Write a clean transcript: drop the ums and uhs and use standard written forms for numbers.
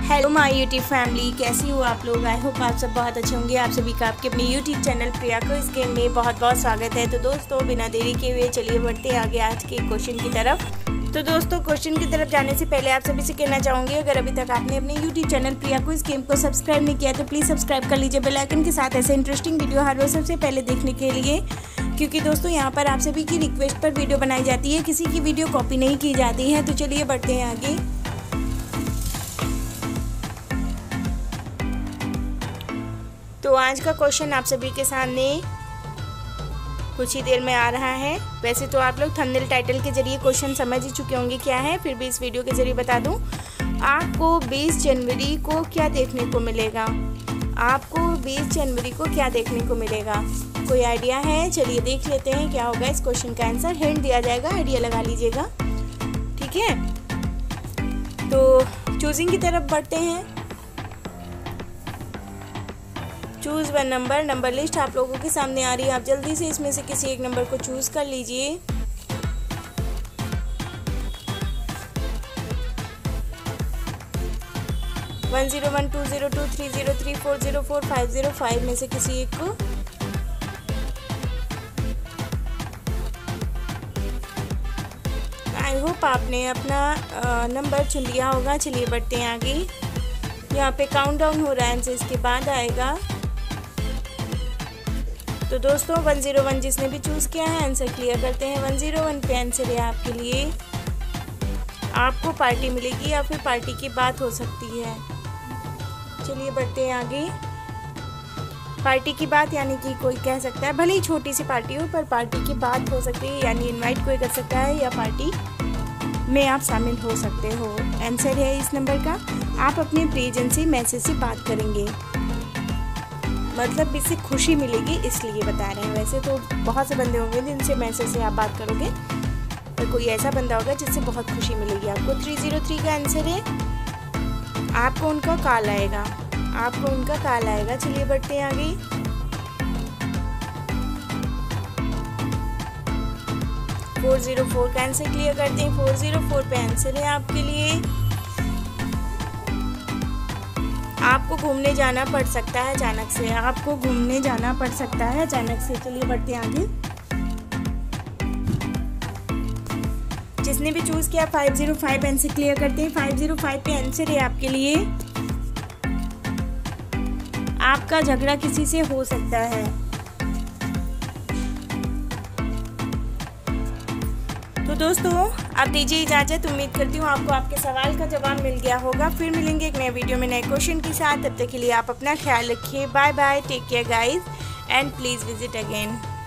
Hello my YouTube family, कैसी हो आप लोग। आई होप आप सब बहुत अच्छे होंगे। आप सभी का आपके अपने यूट्यूब चैनल प्रिया को इस गेम में बहुत बहुत स्वागत है। तो दोस्तों बिना देरी के हुए चलिए बढ़ते हैं आगे आज के क्वेश्चन की तरफ। तो दोस्तों क्वेश्चन की तरफ जाने से पहले आप सभी से कहना चाहूँगी, अगर अभी तक आपने अपने यूट्यूब चैनल प्रिया को इस गेम को सब्सक्राइब नहीं किया तो प्लीज़ सब्सक्राइब कर लीजिए बेल आइकन के साथ, ऐसे इंटरेस्टिंग वीडियो हर रोज सबसे पहले देखने के लिए। क्योंकि दोस्तों यहाँ पर आप सभी की रिक्वेस्ट पर वीडियो बनाई जाती है, किसी की वीडियो कॉपी नहीं की जाती है। तो चलिए बढ़ते हैं आगे। तो आज का क्वेश्चन आप सभी के सामने कुछ ही देर में आ रहा है। वैसे तो आप लोग थंबनेल टाइटल के जरिए क्वेश्चन समझ ही चुके होंगे क्या है, फिर भी इस वीडियो के जरिए बता दूं। आपको 20 जनवरी को क्या देखने को मिलेगा? आपको 20 जनवरी को क्या देखने को मिलेगा? कोई आइडिया है? चलिए देख लेते हैं क्या होगा इस क्वेश्चन का आंसर। हिंट दिया जाएगा, आइडिया लगा लीजिएगा, ठीक है। तो चूजिंग की तरफ बढ़ते हैं। चूज़ वन नंबर लिस्ट आप लोगों के सामने आ रही है। आप जल्दी से इसमें से किसी एक नंबर को चूज़ कर लीजिए। वन 0 1 2 0 2 3 0 3 4 0 4 5 0 5 में से किसी एक को। आई होप आपने अपना नंबर चुन लिया होगा। चलिए बढ़ते हैं आगे। यहाँ पे काउंटडाउन हो रहा है, आंसर इसके बाद आएगा। तो दोस्तों 101 जिसने भी चूज़ किया है आंसर क्लियर करते हैं। 101 पे आंसर है आपके लिए। आपको पार्टी मिलेगी या फिर पार्टी की बात हो सकती है। चलिए बढ़ते हैं आगे। पार्टी की बात यानी कि कोई कह सकता है, भले ही छोटी सी पार्टी हो पर पार्टी की बात हो सकती है, यानी इनवाइट कोई कर सकता है या पार्टी में आप शामिल हो सकते हो। आंसर है इस नंबर का। आप अपने प्रियजन से मैसेज से बात करेंगे, मतलब इससे खुशी मिलेगी इसलिए बता रहे हैं। वैसे तो बहुत से बंदे होंगे जिनसे मैसेज से आप बात करोगे, पर कोई ऐसा बंदा होगा जिससे बहुत खुशी मिलेगी आपको। 303 का आंसर है। आपको उनका कॉल आएगा, आपको उनका कॉल आएगा। चलिए बढ़ते हैं आगे। 404 का आंसर क्लियर करते हैं। 404 पे आंसर है आपके लिए। आपको घूमने जाना पड़ सकता है अचानक से। आपको घूमने जाना पड़ सकता है अचानक से। चलिए बढ़ते हैं आगे। जिसने भी चूज किया 505 आंसर क्लियर करते हैं। 505 पे आंसर है आपके लिए। आपका झगड़ा किसी से हो सकता है। तो दोस्तों आप दीजिए इजाज़त। उम्मीद करती हूँ आपको आपके सवाल का जवाब मिल गया होगा। फिर मिलेंगे एक नए वीडियो में नए क्वेश्चन के साथ। तब तक के लिए आप अपना ख्याल रखिए। Bye bye, take care guys and please visit again.